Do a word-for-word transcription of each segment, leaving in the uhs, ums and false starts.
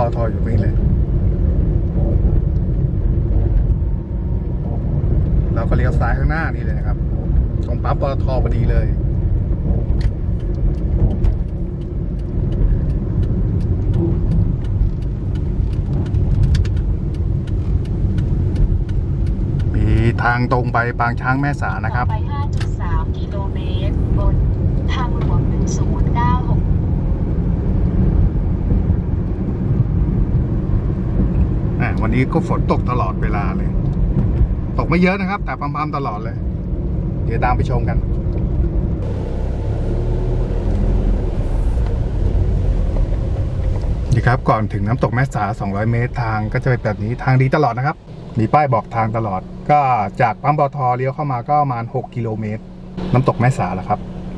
ตท.อยู่นี่เลยเราก็เลี้ยวซ้ายข้างหน้านี่เลยนะครับตรงปั๊มปตท.พอดีเลยมีทางตรงไปปางช้างแม่สานะครับไป ห้าจุดสาม กิโลเมตรบนทางหลวงหนึ่งศูนย์เก้าหกวันนี้ก็ฝนตกตลอดเวลาเลยตกไม่เยอะนะครับแต่พรำๆตลอดเลยเดี๋ยวตามไปชมกันนี่ครับก่อนถึงน้ำตกแม่สาสองร้อยเมตรทางก็จะเป็นแบบนี้ทางดีตลอดนะครับมีป้ายบอกทางตลอดก็จากปั๊มปตท.เลี้ยวเข้ามาก็ประมาณหกกิโลเมตรน้ำตกแม่สาแล้วครับ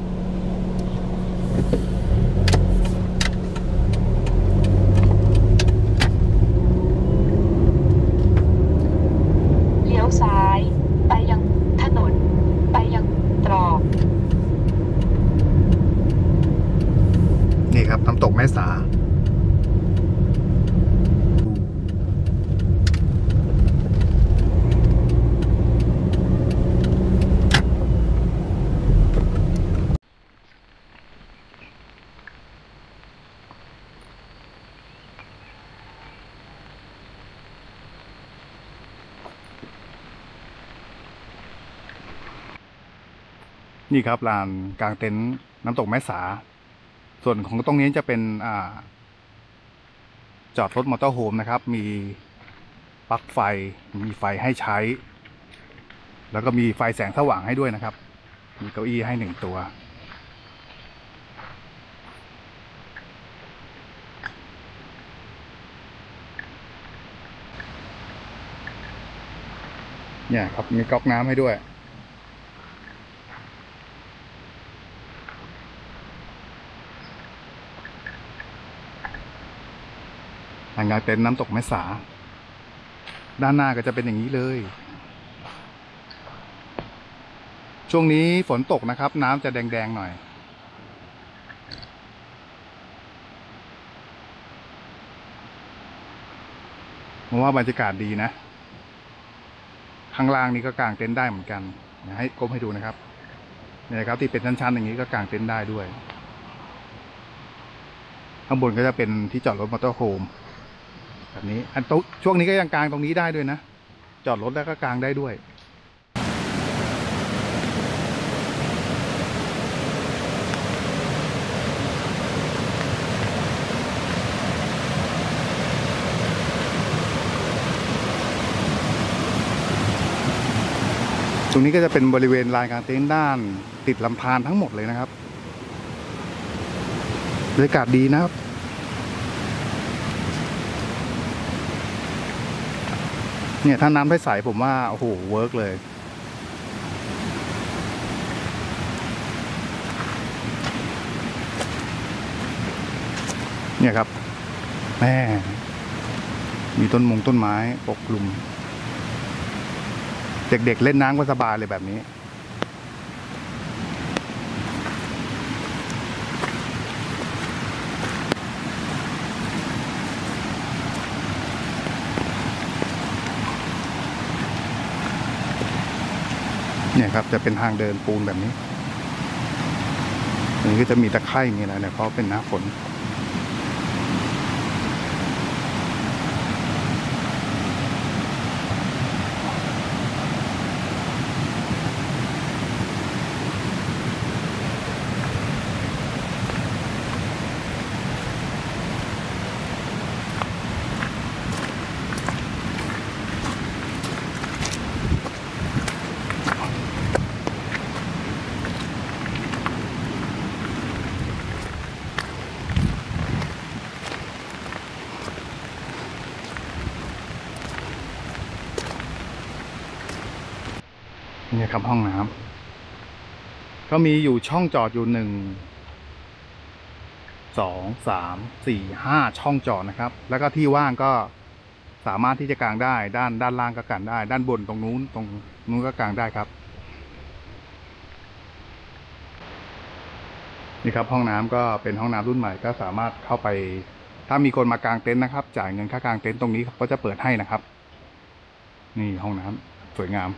เลี้ยวซ้ายไปยังถนนไปยังตรอกนี่ครับน้ำตกแม่สานี่ครับลานกลางเต็นท์น้ำตกแม่สาส่วนของตรงนี้จะเป็นอ่าจอดรถมอเตอร์โฮมนะครับมีปลั๊กไฟมีไฟให้ใช้แล้วก็มีไฟแสงสว่างให้ด้วยนะครับมีเก้าอี้ให้หนึ่งตัวเนี่ยครับมีก๊อกน้ำให้ด้วยทางกลางเต็นท์น้ำตกแม่สาด้านหน้าก็จะเป็นอย่างนี้เลยช่วงนี้ฝนตกนะครับน้ำจะแดงๆหน่อยเพราะว่าบรรยากาศดีนะข้างล่างนี้ก็กางเต็นท์ได้เหมือนกันให้ก้มให้ดูนะครับเนี่ยครับที่เป็นชั้นๆอย่างนี้ก็กางเต็นท์ได้ด้วยข้างบนก็จะเป็นที่จอดรถมอเตอร์โฮมแบบนี้อันตช่วงนี้ก็ยังกางตรงนี้ได้ด้วยนะจอดรถแล้วก็กางได้ด้วยตรงนี้ก็จะเป็นบริเวณลานกางเต็นท์ด้านติดลำธารทั้งหมดเลยนะครับบรรยากาศดีนะครับเนี่ยถ้าน้ำใสๆผมว่าโอ้โหเวิร์กเลยเนี่ยครับแม่มีต้นมงต้นไม้ปกคลุมเด็กๆเล่นน้ำก็สบายเลยแบบนี้เนี่ยครับจะเป็นทางเดินปูนแบบนี้อันนี้ก็จะมีตะไคร่มีอะไรเนี่ยเพราะเป็นหน้าฝนนี่ครับห้องน้ำก็มีอยู่ช่องจอดอยู่หนึ่งสองสามสี่ห้าช่องจอดนะครับแล้วก็ที่ว่างก็สามารถที่จะกางได้ด้านด้านล่างก็กางได้ด้านบนตรงนู้นตรงนู้นก็กางได้ครับนี่ครับห้องน้ำก็เป็นห้องน้ำรุ่นใหม่ก็สามารถเข้าไปถ้ามีคนมากางเต็นท์นะครับจ่ายเงินค่ากางเต็นท์ตรงนี้ก็จะเปิดให้นะครับนี่ห้องน้ำสวยงาม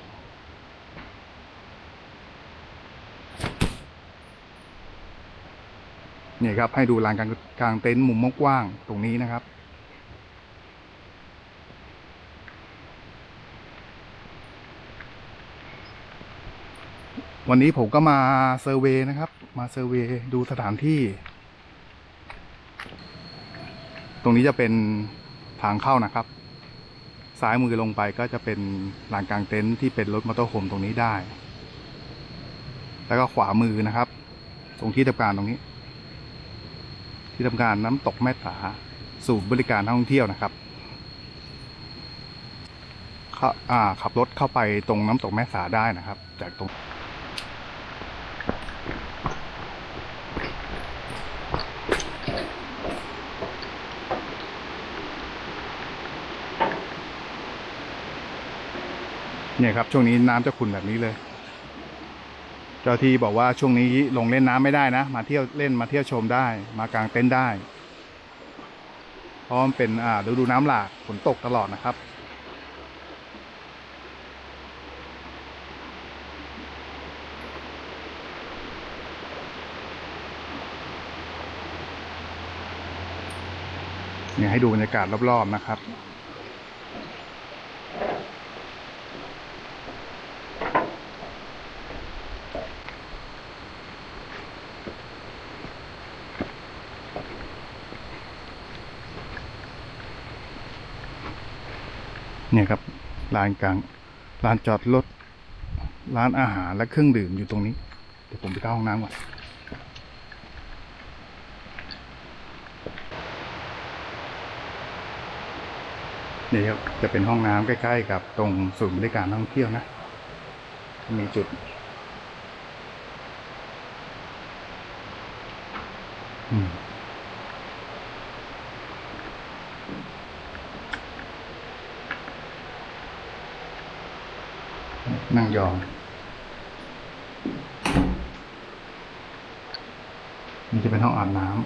นี่ครับให้ดูลานกางกางเต็นท์มุมกว้างตรงนี้นะครับวันนี้ผมก็มาเซอร์เวย์นะครับมาเซอร์เวย์ดูสถานที่ตรงนี้จะเป็นทางเข้านะครับซ้ายมือลงไปก็จะเป็นลานกางเต็นท์ที่เป็นรถมอเตอร์โฮมตรงนี้ได้แล้วก็ขวามือนะครับตรงที่ทำการตรงนี้ที่ทำการน้ำตกแม่สาศูนย์บริการนักท่องเที่ยวนะครับขับรถเข้าไปตรงน้ำตกแม่สาได้นะครับจากตรงเนี่ยครับช่วงนี้น้ำจะขุ่นแบบนี้เลยเจ้าที่บอกว่าช่วงนี้ลงเล่นน้ำไม่ได้นะมาเที่ยวเล่นมาเที่ยวชมได้มากางเต็นท์ได้เพราะมันเป็นอ่าฤดูน้ำหลากฝนตกตลอดนะครับเนี่ยให้ดูบรรยากาศรอบๆนะครับเนี่ยครับลานกลางลานจอดรถร้านอาหารและเครื่องดื่มอยู่ตรงนี้เดี๋ยวผมไปเข้าห้องน้ำก่อนนี่ครับจะเป็นห้องน้ำใกล้ๆกับตรงศูนย์บริการท่องเที่ยวนะมีจุดอืมนั่งยองนี่จะเป็นห้องอาบน้ำ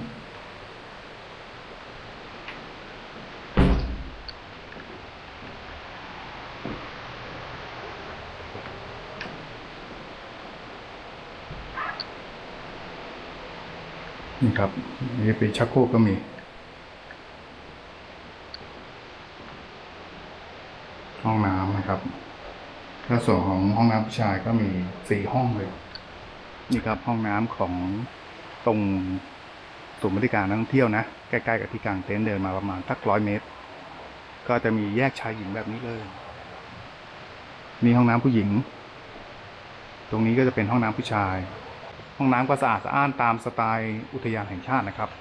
นี่ครับนี่เป็นชักโครกก็มีห้องน้ำนะครับถ้าส่วนของห้องน้ำผู้ชายก็มีสี่ห้องเลยนี่ครับห้องน้ำของตรงศูนย์บริการนักท่องเที่ยวนะใกล้ๆกับที่กางเต็นท์เดินมาประมาณสักร้อยเมตรก็จะมีแยกชายหญิงแบบนี้เลยมีห้องน้ำผู้หญิงตรงนี้ก็จะเป็นห้องน้ำผู้ชายห้องน้ำก็สะอาดสะอ้านตามสไตล์อุทยานแห่งชาตินะครับ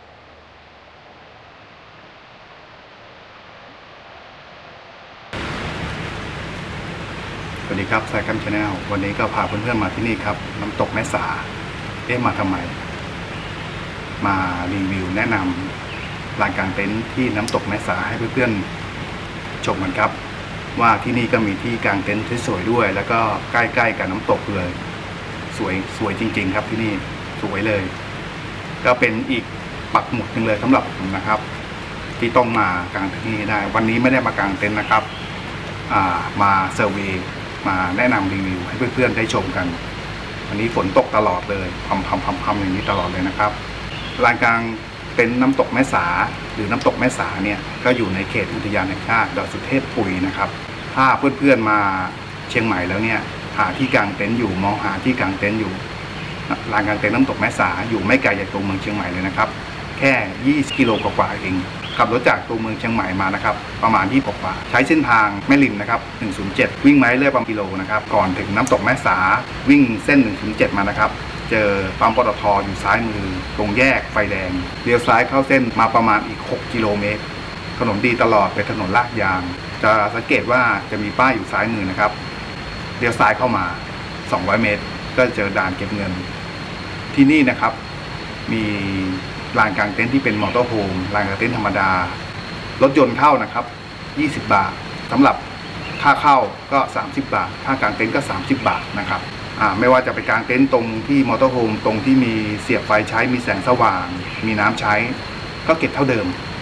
สวัสดีครับสายกัมชาแนลวันนี้ก็พาเพื่อนๆมาที่นี่ครับน้ำตกแม่สาเอ๊ะมาทำไมมารีวิวแนะนำลานกางเต็นท์ที่น้ำตกแม่สาให้เพื่อนๆชมกันครับว่าที่นี่ก็มีที่กางเต็นท์สวยๆด้วยแล้วก็ใกล้ๆกับน้ำตกเลยสวยสวยจริงๆครับที่นี่สวยเลยก็เป็นอีกปักหมุดหนึ่งเลยสำหรับผมนะครับที่ต้องมากางที่นี่ได้วันนี้ไม่ได้มากางเต็นท์นะครับมาเซอร์เวย์มาแนะนำรีวิวให้เพื่อนๆได้ชมกันวันนี้ฝนตกตลอดเลยพำพำพำพำอย่างนี้ตลอดเลยนะครับลานกลางเป็นน้ำตกแม่สาหรือน้ำตกแม่สาเนี่ยก็อยู่ในเขตอุทยานแห่งชาติดอยสุเทพปุยนะครับถ้าเพื่อนๆมาเชียงใหม่แล้วเนี่ยหาที่กางเต็นท์อยู่มองหาที่กางเต็นท์อยู่ลานกางเต็นท์น้ำตกแม่สาอยู่ไม่ไกลจากตัวเมืองเชียงใหม่เลยนะครับแค่ยี่สิบกิโลกว่าเองขับรถจากตัวเมืองเชียงใหม่มานะครับประมาณยี่สิบกว่าใช้เส้นทางแม่ริมนะครับหนึ่งศูนย์เจ็ดวิ่งมาเรื่อยประมาณกิโลนะครับก่อนถึงน้ำตกแม่สาวิ่งเส้นหนึ่งศูนย์เจ็ดมานะครับเจอปั๊มปตทอยู่ซ้ายมือตรงแยกไฟแดงเลี้ยวซ้ายเข้าเส้นมาประมาณอีกหกกิโลเมตรถนนดีตลอดเป็นถนนลาดยางจะสังเกตว่าจะมีป้ายอยู่ซ้ายมือนะครับเลี้ยวซ้ายเข้ามาสองร้อยเมตรก็เจอด่านเก็บเงินที่นี่นะครับมีลานกางเต็นท์ที่เป็นมอเตอร์โฮมลานกางเต็นท์ธรรมดารถยนต์เข้านะครับยี่สิบบาทสำหรับค่าเข้าก็สามสิบบาทค่ากางเต็นท์ก็สามสิบบาทนะครับอ่าไม่ว่าจะไปกางเต็นท์ตรงที่มอเตอร์โฮมตรงที่มีเสียบไฟใช้มีแสงสว่างมีน้ำใช้ก็เก็บเท่าเดิม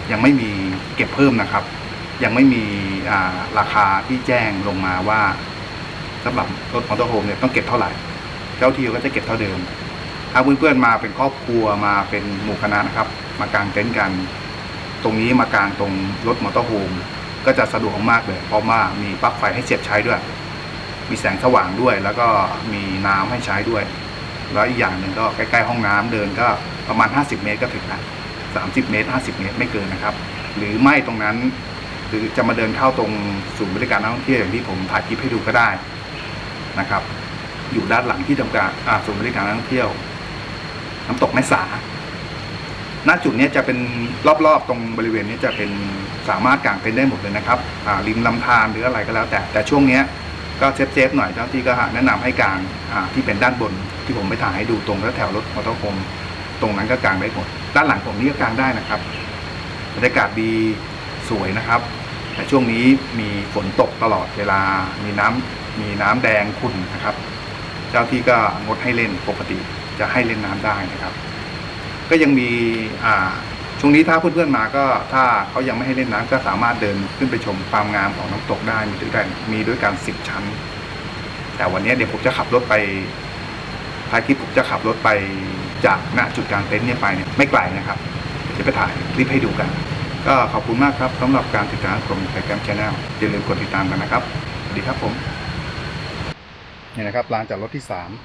ยังไม่มีเก็บเพิ่มนะครับ ยังไม่มีราคาที่แจ้งลงมาว่าสำหรับรถมอเตอร์โฮมเนี่ยต้องเก็บเท่าไหร่เจ้าที่ก็จะเก็บเท่าเดิมถ้าเพื่อนๆมาเป็นครอบครัวมาเป็นหมู่คณะนะครับมากางเต็นท์กันตรงนี้มากางตรงรถมอเตอร์โฮมก็จะสะดวกมากเลยเพราะว่ามีปลั๊กไฟให้เสียบใช้ด้วยมีแสงสว่างด้วยแล้วก็มีน้ำให้ใช้ด้วยแล้วอีกอย่างหนึ่งก็ใกล้ๆห้องน้ำเดินก็ประมาณห้าสิบเมตรก็ถึงนะสามสิบเมตรห้าสิบเมตรไม่เกินนะครับหรือไม่ตรงนั้นหรือจะมาเดินเข้าตรงศูนย์บริการนักท่องเที่ยวอย่างที่ผมถ่ายคลิปให้ดูก็ได้นะครับอยู่ด้านหลังที่ทำการศูนย์บริการนักท่องเที่ยวน้ำตกแม่สาณจุดนี้จะเป็นรอบๆตรงบริเวณนี้จะเป็นสามารถกางเต็นท์ได้หมดเลยนะครับริมลำธารหรืออะไรก็แล้วแต่แต่ช่วงนี้ก็เซฟๆหน่อยเจ้าที่ก็แนะนำให้กางที่เป็นด้านบนที่ผมไปถ่ายให้ดูตรงแถวรถมอเตอร์โฮมตรงนั้นก็กางได้หมดด้านหลังผมนี่ก็กางได้นะครับบรรยากาศดีสวยนะครับแต่ช่วงนี้มีฝนตกตลอดเวลามีน้ำมีน้ำแดงขุ่นนะครับเจ้าที่ก็งดให้เล่นปกติจะให้เล่นน้ำได้นะครับก็ยังมีอ่าช่วงนี้ถ้าเพื่อนๆมาก็ถ้าเขายังไม่ให้เล่นน้ำก็สามารถเดินขึ้นไปชมความงามของน้ำตกได้มีด้วยกันมีด้วยกันสิบชั้นแต่วันนี้เดี๋ยวผมจะขับรถไปท้ายคลิปผมจะขับรถไปจากณจุดกลางเต็นท์เนี่ยไปเนี่ยไม่ไกลนะครับจะไปถ่ายคลิปให้ดูกันก็ขอบคุณมากครับสำหรับการติดตามของไทยแกรม Channel อย่าลืมกดติดตามกันนะครับสวัสดีครับผมนี่นะครับลานจอดรถที่สาม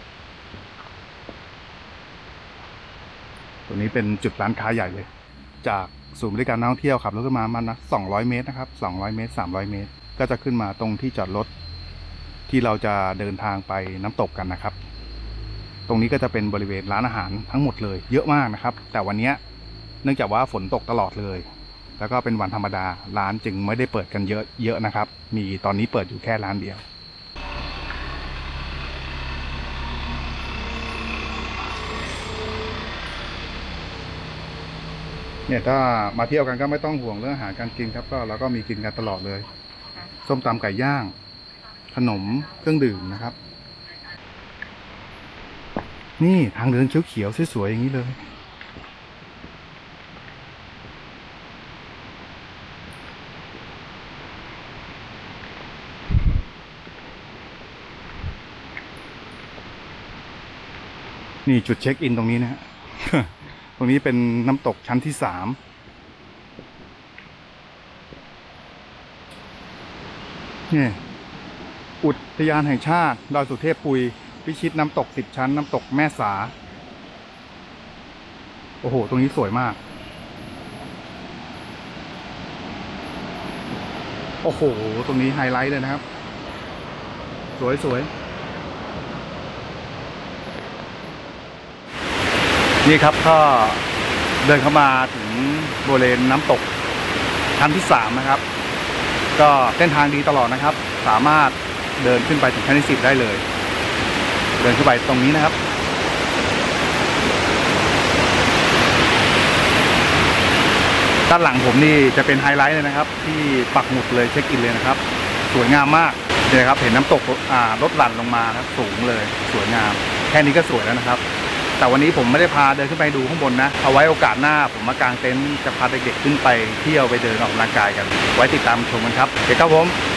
ตรงนี้เป็นจุดร้านค้าใหญ่เลยจากศูนย์บริการนักท่องเที่ยวขับรถขึ้นมามันนะสองร้อยเมตรนะครับสองร้อยเมตรสามร้อยเมตรก็จะขึ้นมาตรงที่จอดรถที่เราจะเดินทางไปน้ำตกกันนะครับตรงนี้ก็จะเป็นบริเวณร้านอาหารทั้งหมดเลยเยอะมากนะครับแต่วันนี้เนื่องจากว่าฝนตกตลอดเลยแล้วก็เป็นวันธรรมดาร้านจึงไม่ได้เปิดกันเยอะเยอะนะครับมีตอนนี้เปิดอยู่แค่ร้านเดียวเนี่ยถ้ามาเที่ยวกันก็ไม่ต้องห่วงเรื่องอาหารการกินครับก็เราก็มีกินกันตลอดเลยส้มตำไก่ย่างขนมเครื่องดื่มนะครับนี่ทางเดินเขียวๆสวยๆอย่างนี้เลยนี่จุดเช็คอินตรงนี้นะฮะ ตรงนี้เป็นน้ำตกชั้นที่สามนี่อุทยานแห่งชาติดอยสุเทพปุยพิชิตน้ำตกสิบชั้นน้ำตกแม่สาโอ้โหตรงนี้สวยมากโอ้โหตรงนี้ไฮไลท์เลยนะครับสวยสวยนี่ครับก็เดินเข้ามาถึงบริเวณน้ำตกชั้นที่สามนะครับก็เส้นทางดีตลอดนะครับสามารถเดินขึ้นไปถึงชั้นที่สิบได้เลยเดินขึ้นไปตรงนี้นะครับด้านหลังผมนี่จะเป็นไฮไลท์เลยนะครับที่ปักหมุดเลยเช็คอินเลยนะครับสวยงามมากเลยครับเห็นน้ำตกอ่ารถหลั่นลงมาครับสูงเลยสวยงามแค่นี้ก็สวยแล้วนะครับแต่วันนี้ผมไม่ได้พาเดินขึ้นไปดูข้างบนนะเอาไว้โอกาสหน้าผมมากางเต็นท์จะพาเด็กๆขึ้นไปเที่ยวไปเดินออกกำลังกายกันไว้ติดตามชมกันครับเดี๋ยวครับผม